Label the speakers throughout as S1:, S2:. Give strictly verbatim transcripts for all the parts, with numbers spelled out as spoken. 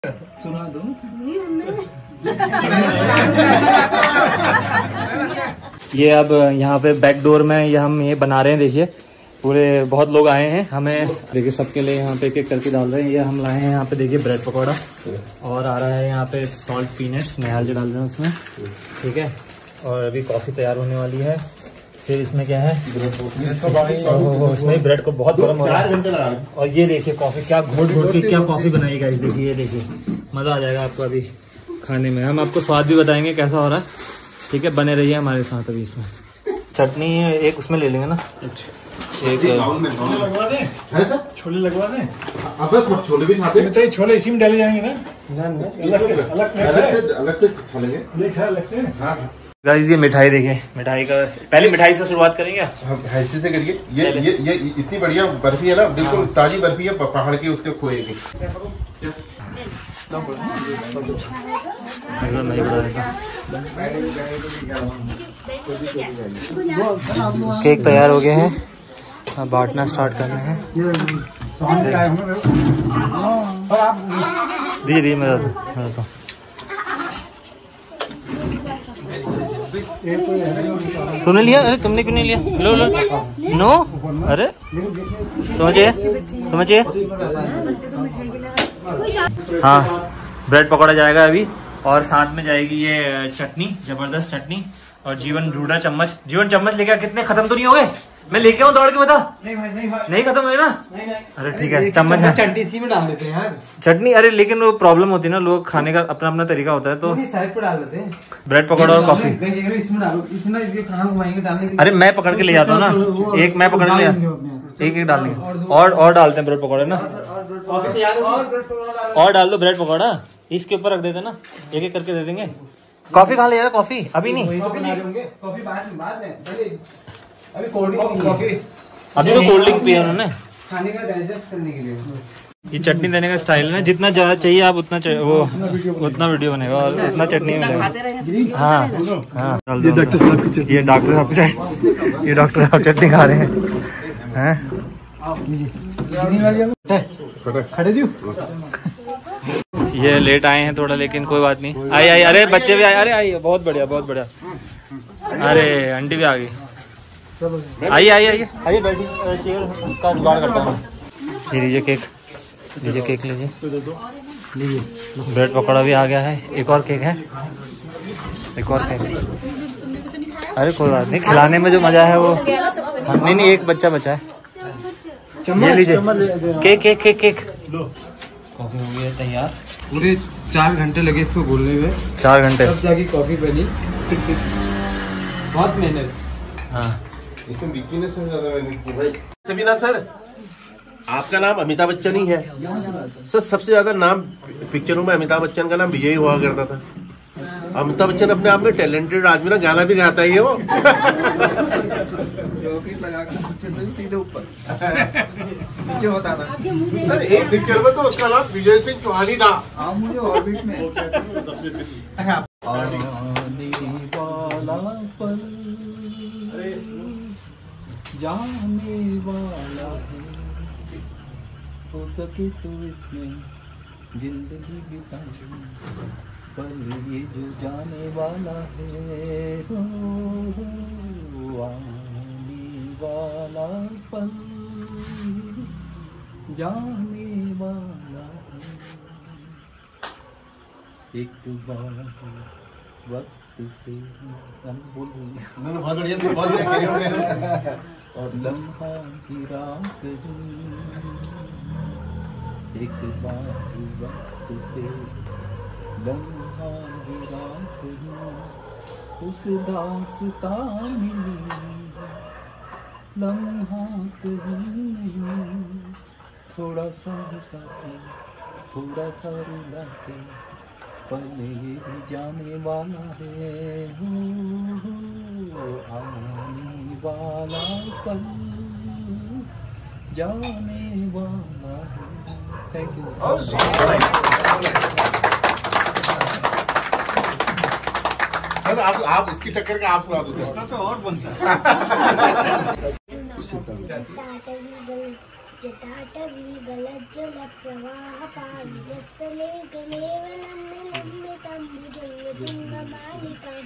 S1: सुना दो। ये अब यहाँ पे बैक डोर में ये हम ये बना रहे हैं। देखिए पूरे बहुत लोग आए हैं, हमें देखिए सबके लिए यहाँ पे एक एक करके डाल रहे हैं। ये हम लाए हैं यहाँ पे, देखिए ब्रेड पकौड़ा और आ रहा है यहाँ पे सॉल्ट पीनट्स निहाल जो डाल रहे हैं उसमें, ठीक है। और अभी कॉफ़ी तैयार होने वाली है। फिर इसमें क्या है, इसमें ब्रेड को बहुत गर्म हो रहा है। और ये देखिए कॉफ़ी क्या घोट घोट के क्या कॉफ़ी बनाई गाइस, देखिए ये देखिए मज़ा आ जाएगा आपको अभी खाने में। हम आपको स्वाद भी बताएंगे कैसा हो रहा है, ठीक है। बने रहिए हमारे साथ। अभी इसमें चटनी एक उसमें ले लेंगे ना, एक
S2: लगवा दें है सर, छोले लगवा दें।
S3: अब बस छोले भी खाते हैं,
S2: छोले इसी में डाले जाएंगे ना, अलग से अलग से
S3: अलग से खा लेंगे
S2: अलग से।
S3: हाँ
S1: गाइस ये मिठाई देखिए, मिठाई का पहले मिठाई से शुरुआत करेंगे।
S3: हम ऐसे से करिए। ये ये ये इतनी बढ़िया बर्फी है ना, बिल्कुल ताजी बर्फी है पहाड़ की, उसके खोए की।
S1: केक तैयार हो गए हैं, अब बांटना स्टार्ट करना है। दीजिए दीजिए मैं देता हूँ। तुमने लिया? अरे तुमने क्यों नहीं लिया? लो लो नो। अरे तुम्हें चाहिए? तुम्हें चाहिए? हाँ ब्रेड पकौड़ा जाएगा अभी, और साथ में जाएगी ये चटनी, जबरदस्त चटनी। और जीवन ढूंढा चम्मच, जीवन चम्मच लेके आ। कितने खत्म तो नहीं हो गए? मैं लेके आऊँ दौड़ के, बता। नहीं भाई नहीं भाई, नहीं खत्म हुए ना? नहीं नहीं। अरे ठीक है, चम्मच है।
S4: चटनी इसी में डाल देते हैं यार, चटनी।
S1: अरे लेकिन वो प्रॉब्लम होती है ना, लोग खाने का अपना अपना तरीका होता है, तो
S4: साइड पे डाल देते हैं
S1: ब्रेड पकौड़ा और कॉफी।
S4: इसमें डालो, इसमें ये कहाँ घुमाएंगे डालने के लिए?
S1: अरे मैं पकड़ के ले जाता हूँ ना, एक मैं पकड़ के ले जाता, एक एक डाल देंगे। और और डालते हैं ब्रेड पकौड़े ना, और डाल दो ब्रेड पकौड़ा, इसके ऊपर रख देते ना, एक एक करके दे देंगे। कॉफी खा ले यार, कॉफी अभी नहीं,
S4: कॉफी बाद में, अभी कोल्ड ड्रिंक कॉफी,
S1: अभी तो कोल्ड ड्रिंक पिया उन्होंने
S4: खाने का डाइजेस्ट करने के लिए।
S1: ये चटनी देने का स्टाइल है ना, जितना ज्यादा चाहिए आप उतना वो उतना वीडियो बनेगा और उतना चटनी मिलेगा। हाँ हाँ ये डॉक्टर साहब, ये डॉक्टर साहब ये डॉक्टर साहब चटनी खा रहे हैं हैं
S4: खड़े दियो।
S1: ये लेट आए हैं थोड़ा, लेकिन कोई बात नहीं। आई आई अरे बच्चे भी आए, अरे आई बहुत बढ़िया बहुत बढ़िया। अरे आंटी भी आ गई, आइए आइए आइए आइए बैठी, चेयर का जुगाड़ करता हूँ। ये लीजिए केक, लीजिए केक लीजिए लीजिए। ब्रेड पकौड़ा भी आ गया है, एक और केक है, एक और केक। अरे कोई बात नहीं, खिलाने में जो मजा है वो, नहीं नहीं एक बच्चा बचा है। ये लीजिए cake cake cake cake. Coffee हो गई है तैयार।
S4: पूरे चार घंटे लगे इसको घोलने में,
S1: चार घंटे
S4: तब जाके कॉफी बनी। बहुत मेहनत।
S1: हाँ
S3: इसमें वीकनेस से ज्यादा मेहनत की भाई। सभी ना सर, आपका नाम अमिताभ बच्चन ही है सर। सबसे ज्यादा नाम पिक्चरों में अमिताभ बच्चन का नाम विजय हुआ करता था। अमिताभ बच्चन अपने आप में टैलेंटेड आदमी ना, गाना भी गाता ही है वो।
S4: सीधे ऊपर नीचे होता था
S3: सर, एक पिक्चर में तो उसका नाम विजय सिंह चौहानी था।
S4: हाँ मुझे ऑर्बिट में जाने वाला है, हो सके तो इसमें जिंदगी बिताऊं, पर ये जो जाने वाला है, हो, हो, आने वाला पल, जाने वाला है। एक बार वक्त से बोल
S3: बहुत बढ़िया से बहुत बढ़िया।
S4: और लम्हा गिरा करूं, एक बार वक्त से लम्हा गिरा करूं, उस दास्तां में लम्हा कहीं नहीं, थोड़ा सा हंसाते थोड़ा सा रुलाते, पल ये जाने वाला है, हो, हो आने वाला पल, जाने वाला है। Thank you
S3: sir. आप आप इसकी टक्कर का आप सुना दो सर।
S2: तो और बनता है।
S5: जटाटवी गलज्जल प्रवाह पावितस्थले गलेवलम्ब्य लम्बितं भुजङ्गतुङ्गमालिकां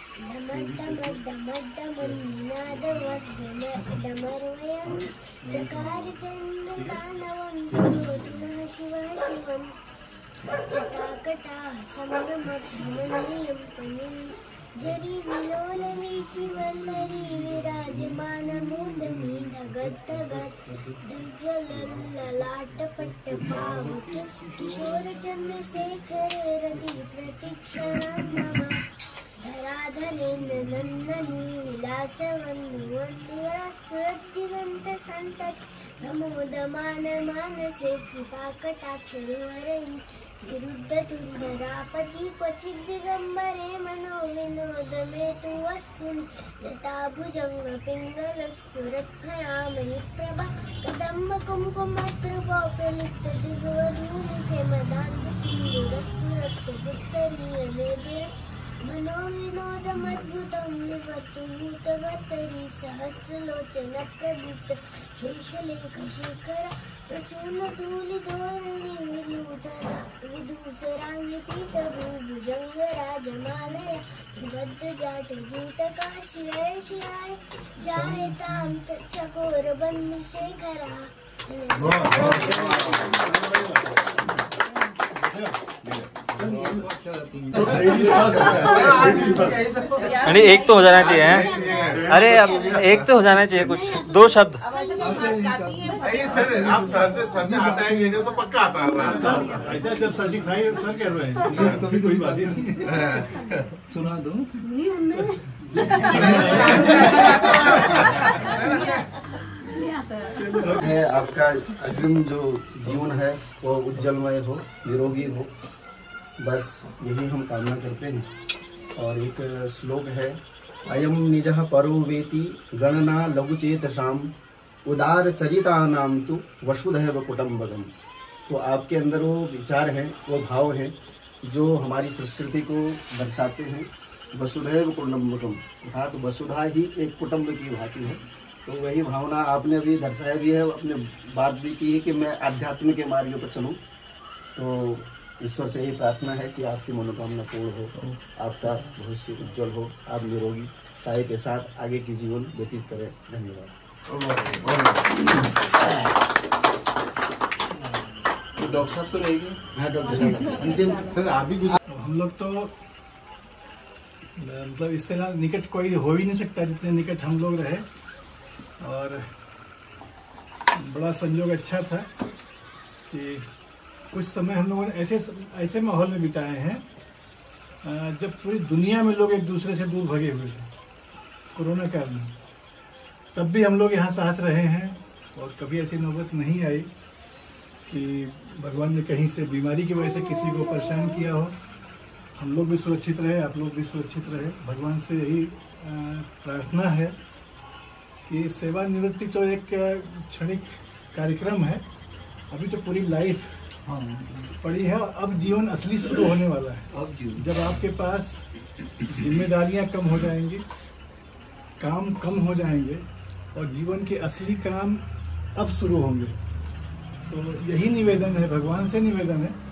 S5: डमड्डमड्डमड्डमन्निनादवर्धनडमर्वयं चकार चन्द्रताण्डवं पुनः शिवः शिवम् कटाकटाः समरमध्वमन्निलं तमिं जरी विलोलवीचि वल्लरी विराजमानमूर्धनि धगद्धगत् दुर्जलल्ललाटपट्टपावके किशोरचन्द्रशेखर रति प्रतीक्षणां मम धराधरेन्द्र नन्दनी विलासवन्धुवन्धुरा स्फुरद्दिगन्तसन्तत् प्रमोदमान मानसे कृपाकटाक्षरवरैः विरुद्धतुन्धरापति क्वचिद् दिगम्बरे मनोविनोदमे तु वस्तुनि जटाभुजङ्गपिङ्गलस्फुरत्फयामणिप्रभा कदम्बकुङ्कुमप्रभोप्रलिप्तदिग्वधूमुखे मदान्तसिन्दूरस्फुरत्वदुत्तरीयमेदुरे मनोविनोदमद्भुतं विवर्तुभूतवतरी सहस्रलोचनप्रभुक्त शेषलेखशेखर प्रसूनधूलिधोरणि विनूतरा विदूसराङ्गिपीठभूभुजङ्गराजमालय विबद्धजाटजूटका शिराय शिराय जायतां चकोरबन्धुशेखरा।
S1: अरे एक तो हो जाना चाहिए है। अरे अब एक तो हो जाना चाहिए, कुछ दो शब्द।
S3: सर आप सर सर ने आता है ये तो पक्का आता है ऐसा जब सर्टिफाइड सर कह रहे हैं कभी कोई बात ही नहीं
S2: सुना दो।
S6: है आपका अग्रिम जो जीवन है वो उज्जवलमय हो, निरोगी हो, बस यही हम कामना करते हैं। और एक श्लोक है, अयम निजः परो वेति गणना लघुचेतसाम उदार चरितानाम तु वसुधैव कुटुम्बकम्। तो आपके अंदर वो विचार हैं, वो भाव हैं जो हमारी संस्कृति को दर्शाते हैं। वसुधैव कुटुम्बकम् अर्थात वसुधा ही एक कुटुंब की भांति है। तो वही भावना आपने भी दर्शाया भी है, अपने बात भी की है कि मैं आध्यात्म के मार्ग पर चलूँ। तो ईश्वर से यही प्रार्थना है कि आपकी मनोकामना पूर्ण हो, आपका भविष्य उज्जवल हो, आप निरोगी काया के साथ आगे की जीवन व्यतीत करें। धन्यवाद।
S2: डॉक्टर साहब तो रहेंगे।
S6: हाँ डॉक्टर साहब अंतिम
S3: सर आप भी
S2: हम लोग तो मतलब इससे ना निकट कोई हो ही नहीं सकता जितने निकट हम लोग रहे। और बड़ा संयोग अच्छा था कि कुछ समय हम लोगों ने ऐसे ऐसे माहौल में बिताए हैं जब पूरी दुनिया में लोग एक दूसरे से दूर भगे हुए थे कोरोना काल में। तब भी हम लोग यहाँ साथ रहे हैं और कभी ऐसी नौबत नहीं आई कि भगवान ने कहीं से बीमारी की वजह से किसी को परेशान किया हो। हम लोग भी सुरक्षित रहे, आप लोग भी सुरक्षित रहे। भगवान से यही प्रार्थना है कि सेवानिवृत्ति तो एक क्षणिक कार्यक्रम है, अभी तो पूरी लाइफ पड़ी है। अब जीवन असली शुरू होने वाला है।
S4: अब जीवन
S2: जब आपके पास जिम्मेदारियां कम हो जाएंगी, काम कम हो जाएंगे और जीवन के असली काम अब शुरू होंगे। तो यही निवेदन है, भगवान से निवेदन है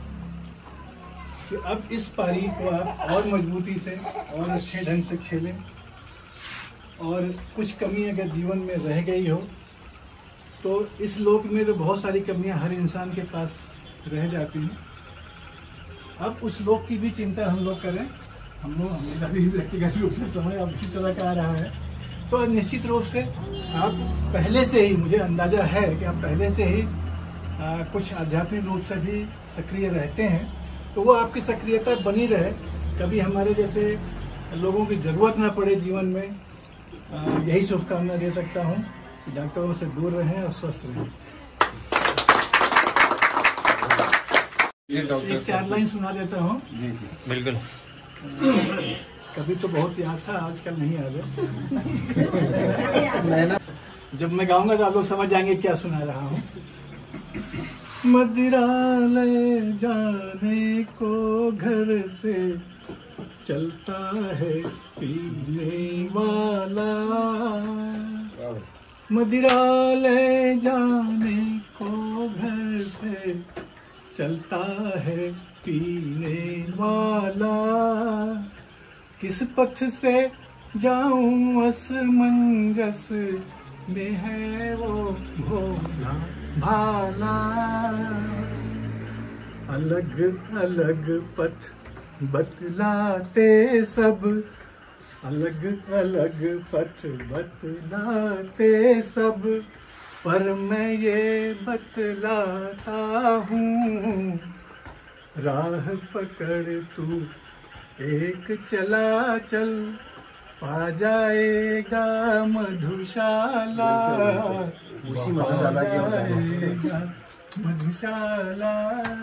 S2: कि अब इस पारी को आप और मजबूती से और अच्छे ढंग से खेलें। और कुछ कमी अगर जीवन में रह गई हो तो इस लोक में तो बहुत सारी कमियां हर इंसान के पास रह जाती हैं। अब उस लोक की भी चिंता हम लोग करें। हम लोग हमें भी व्यक्तिगत रूप से समय अब इसी तरह का आ रहा है। तो निश्चित रूप से आप पहले से ही, मुझे अंदाजा है कि आप पहले से ही आ, कुछ आध्यात्मिक रूप से भी सक्रिय रहते हैं। तो वो आपकी सक्रियता बनी रहे, कभी हमारे जैसे लोगों की ज़रूरत ना पड़े जीवन में। आ, यही शुभकामना दे सकता हूँ कि डॉक्टरों से दूर रहें और स्वस्थ रहें। एक चार लाइन सुना देता हूँ।
S1: बिल्कुल।
S2: कभी तो बहुत याद था, आजकल नहीं याद है। जब मैं गाऊंगा तो आप लोग समझ जाएंगे क्या सुना रहा हूँ। मदिरा ले जाने को घर से चलता है पीने वाला, मदिरा ले जाने को घर से चलता है पीने वाला, किस पथ से जाऊं असमंजस में है वो भोला भाला। अलग अलग पथ बतलाते सब, अलग अलग पथ बतलाते सब, पर मैं ये बतलाता हूँ राह पकड़ तू एक चला चल, पा जाएगा मधुशाला,
S6: उसी मधुशाला की ओर
S2: जाएगा मधुशाला।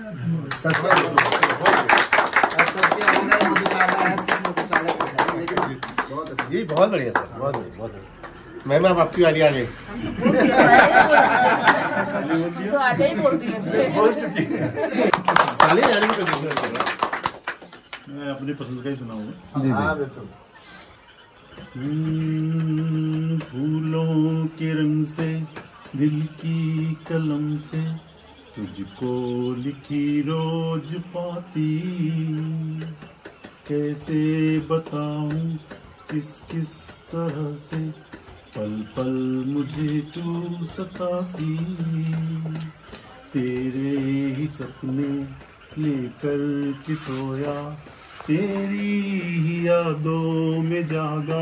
S3: जी बहुत बढ़िया सर, बहुत बढ़िया, बहुत बढ़िया। मैम आप आपकी वाली आ गई।
S7: तो आधे ही बोल दिए,
S2: बोल चुकी
S3: ताली बजाने की कोशिश कर रहा हूँ।
S8: मैं अपनी पसंद का ही सुनाऊंगा।
S3: जी जी।
S8: फूलों के रंग से दिल की कलम से तुझको लिखी रोज पाती, कैसे बताऊं किस किस तरह से पल पल मुझे तू सताती। तेरे ही सपने लेकर के सोया, तेरी ही यादों में जागा,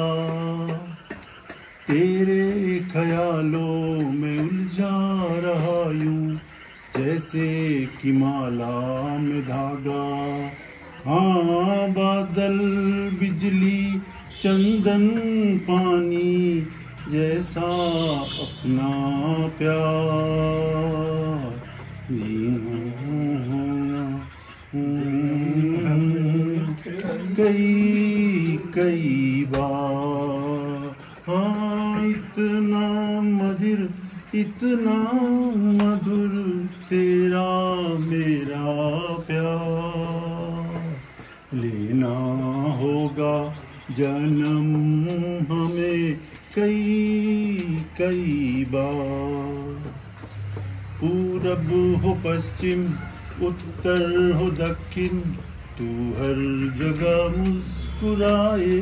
S8: तेरे ख्यालों में उलझा रहा यूं जैसे कि माला में धागा। हाँ बादल बिजली चंदन पानी जैसा अपना प्यार जीना कई कई बार। हाँ इतना मधुर इतना मधुर तेरा मेरा प्यार, लेना होगा जन्म हमें कई कई बार। पूरब हो पश्चिम उत्तर हो दक्षिण, तू हर जगह मुस्कुराए।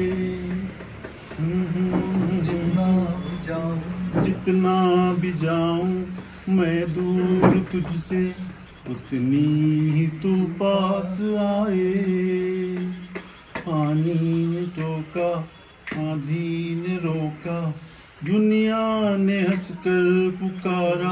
S8: जितना भी जाऊं मैं दूर तुझसे, उतनी ही तू पास आए। पानी ने टोका आंधी ने रोका, दुनिया ने हंसकर पुकारा।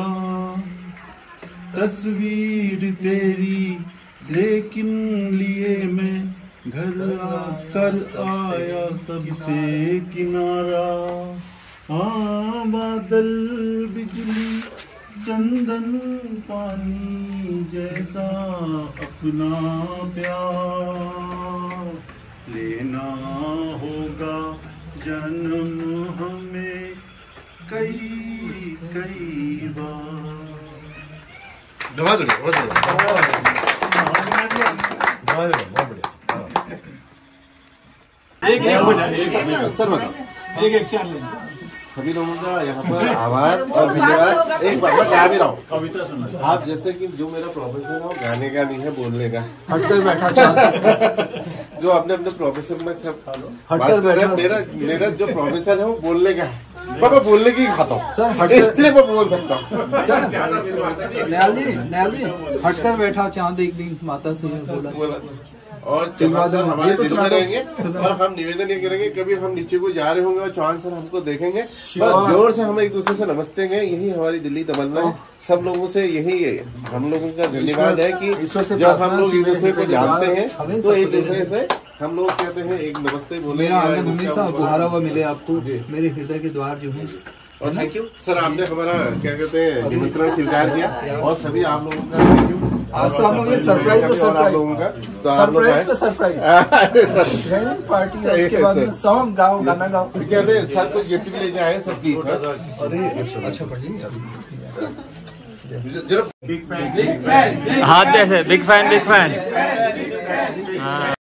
S8: तस्वीर तेरी लेकिन लिए मैं घर आकर आया सबसे किनारा। हाँ बादल बिजली चंदन पानी जैसा अपना प्यार, लेना होगा जन्म हमें कई कई बार।
S3: बहुत बढ़िया, बहुत बढ़िया, बहुत बढ़िया।
S2: एक एक
S3: सर बताओ,
S2: एक एक चार
S3: सभी लोगों का यहाँ पर आभार और धन्यवाद। एक बात मैं गा भी रहा हूँ,
S8: कविता सुना।
S3: आप जैसे कि जो मेरा प्रोफेशन है वो गाने का नहीं है, बोलने का।
S6: हटकर बैठा
S3: जो अपने अपने प्रोफेशन में सब बात कर रहे हैं, मेरा मेरा जो प्रोफेशन है वो बोलने का है। मैं बोलने की खाता हूँ, इसलिए मैं बोल सकता हूँ।
S6: नयाल जी नयाल जी हटकर बैठा चांद एक दिन माता से बोला।
S3: और चौहान सर हमारे दिल में रहेंगे और हम निवेदन ये करेंगे, कभी हम नीचे को जा रहे होंगे और चौहान सर हमको देखेंगे बस जोर से हम एक दूसरे से नमस्ते गए। यही हमारी दिल्ली तमन्ना है, सब लोगों से यही हम लोगों का धन्यवाद है कि जब हम लोग एक दूसरे को जानते हैं तो एक दूसरे से हम लोग कहते हैं एक नमस्ते बोले।
S6: बुहारा हुआ मिले आपको मेरे हृदय के द्वार जो है।
S3: और थैंक यू सर, आपने हमारा क्या कहते हैं निमंत्रण स्वीकार किया। और सभी आप लोगों का थैंक यू।
S6: आज तो हम लोग ये सरप्राइज पे सरप्राइज
S3: आप लोगों का तो
S6: सरप्राइज पे सरप्राइज पार्टी है, उसके बाद में सॉन्ग गाओ गाना गाओ।
S3: कहते हैं सर कुछ गिफ्ट भी लेके आए सबकी।
S6: अरे अच्छा पढ़िए
S3: बिग फैन,
S1: हाथ जैसे बिग फैन बिग फैन। हाँ